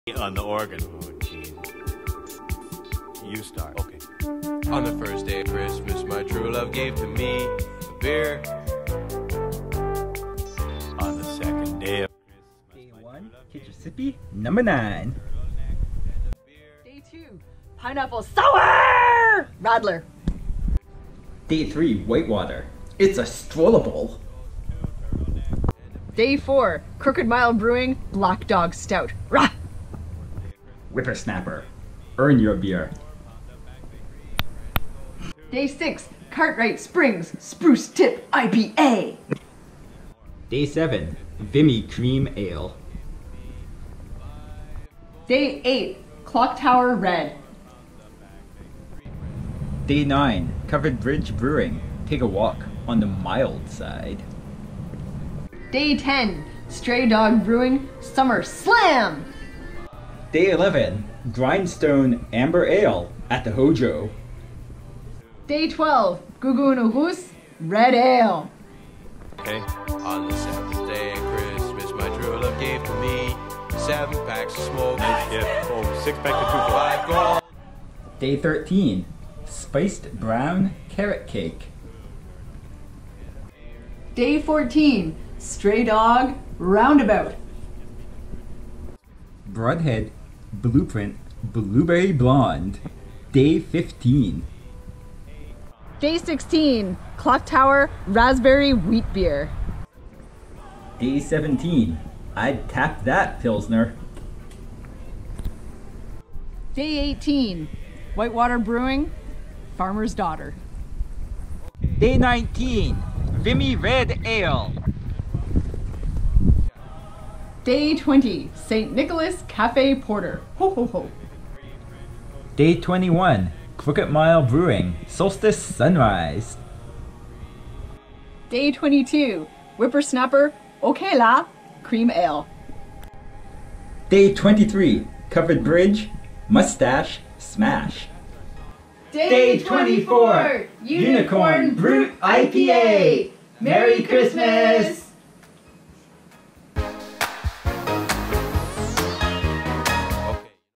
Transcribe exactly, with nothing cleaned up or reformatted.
On the organ. Oh, Jesus. You start. Okay. On the first day of Christmas, my true love gave to me a beer. On the second day of Christmas, Day one, Kitchissippi, number nine. Day two, pineapple sour Radler. Day three, Whitewater. It's a strollable. Day four, Crooked Mile Brewing Black Dog Stout. Rah! Whippersnapper. Earn your beer. Day six, Cartwright Springs Spruce Tip I P A. Day seven, Vimy Cream Ale. Day eight, Clock Tower Red. Day nine, Covered Bridge Brewing. Take a walk on the mild side. Day ten, Stray Dog Brewing Summer Slam. Day eleven, Grindstone Amber Ale at the Hojo. Day twelve, Gugunahus Red Ale. Okay. On the seventh day of Christmas, my true love gave to me seven packs of smoke. Nice hit. Oh, six back to two. Five gold. Day thirteen, Spiced Brown Carrot Cake. Day fourteen, Stray Dog Roundabout. Broadhead Blueprint Blueberry Blonde. Day fifteen. Day sixteen, Clock Tower Raspberry Wheat Beer. Day seventeen, I'd tap that Pilsner. Day eighteen, Whitewater Brewing Farmer's Daughter. Day nineteen, Vimy Red Ale. Day twenty, Saint Nicholas Cafe Porter. Ho ho ho. Day twenty-one, Crooked Mile Brewing Solstice Sunrise. Day twenty-two, Whippersnapper Okela Cream Ale. Day twenty-three, Covered Bridge Mustache Smash. Day twenty-four, Unicorn Brute I P A. Merry Christmas!